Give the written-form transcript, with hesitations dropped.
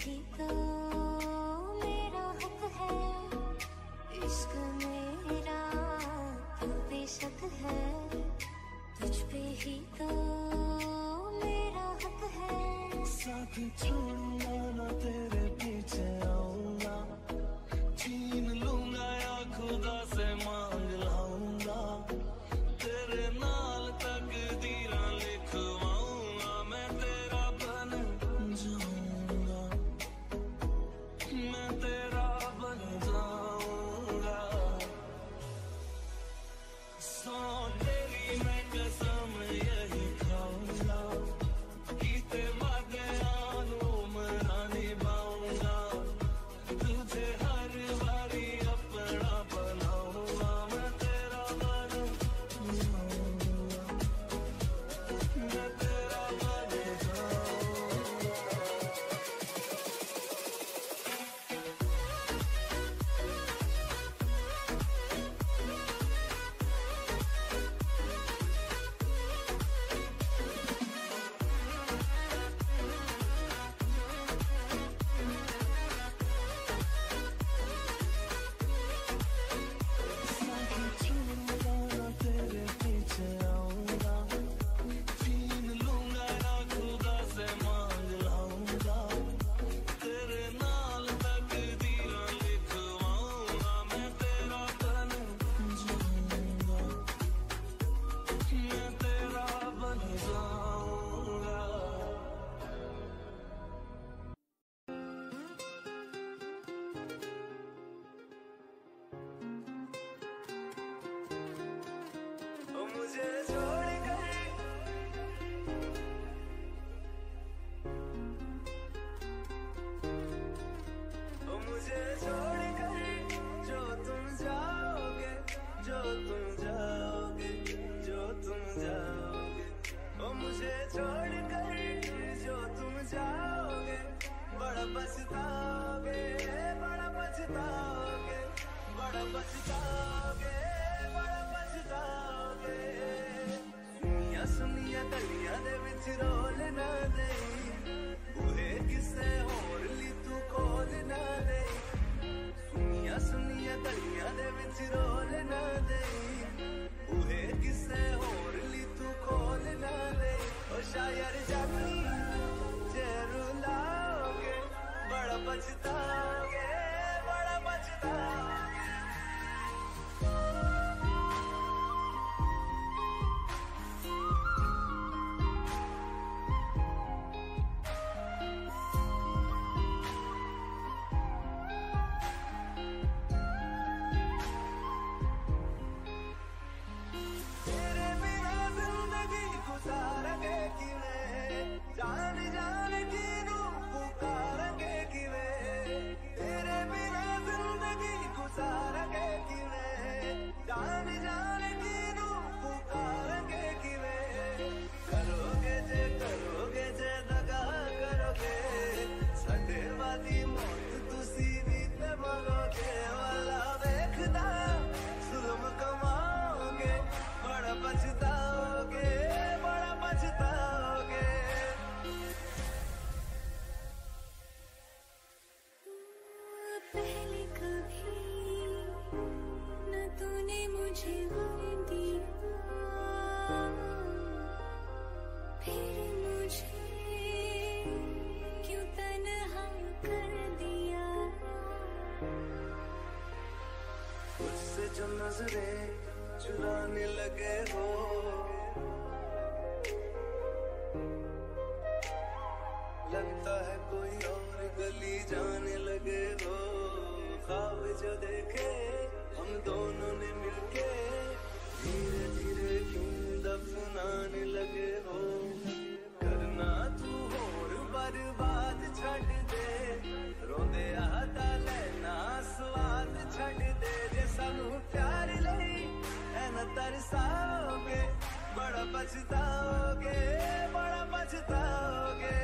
ही तो मेरा हक है, इश्क मेरा क्यों बेशक है, तुझ पे ही तो मेरा हक है। साथ छोड़ूंगा ना तेरे पीछे आऊंगा, छीन लूंगा या खुदा से मांग लाऊंगा, तेरे नाल तकदीरां लिखवाऊंगा, मैं तेरा बन जाऊंगा, मैं तेरा बन जाऊंगा। सौ तेरी मैं कसम यही खाऊंगा, कीते वादे आनू मना निभाऊंगा, तुझे हर बारी अपना बनाऊंगा, मैं तेरा बन जाऊंगा, मैं तेरा बन जाऊंगा। तेरे पीछे आऊंगा, छीन लूंगा या खुदा से मांग लाऊंगा, तेरे नाल तकदीरां लिखवाऊंगा, मैं तेरा बन जाऊंगा, मैं तेरा बन जाऊंगा। ओ मुझे छोड़ कर, ओ मुझे छोड़ कर जो तुम जाओगे, जो तुम जाओगे, जो तुम जाओगे, ओ मुझे छोड़ कर जो तुम जाओगे, बड़ा पछताओगे, बड़ा पछताओगे, बड़ा पछताओगे, बड़ा पछताओगे। सुनिया सुनिया गलियां दे विच रोल ना देई, बूहे किसे होर ली तू कोल ना देई, सुनिया सुनिया गलियां दे विच रोल ना देई, बूहे किसे होर ली तू खोल ना देई। ओ शायर जानी जे रुलाओगे, बड़ा पछताओगे, बड़ा पछताओगे। तेरे बिना जिंदगी गुजारेंगे किवें, जान जान की रूह पुकारेंगे किवें, तेरे बिना जिंदगी गुजारेंगे किवें, जान जान की रूह पुकारेंगे किवें। करोगे जे दगा करोगे, साडे वाली मौत तुसी भी ते मरोगे, वाला वेखदा जुल्म कमाओगे, बड़ा पछताओगे, बड़ा पछताओगे। पहले कभी न तूने मुझे गम दिया, फिर मुझे क्यों तन्हा कर दिया। मुझसे जो नजरें चुराने लगे हो, लगता है कोई और गली जाने लगे हो, ख्वाब जो देखे हम दोनों ने मिलके, धीरे धीरे क्यों दफनाने लगे हो। करना तू होर बर्बाद छड़ दे, रोंदे आता लेना स्वाद छड़ दे, जे सानू प्यार लई न तरसाओगे, बड़ा पछताओगे, बड़ा पछताओगे।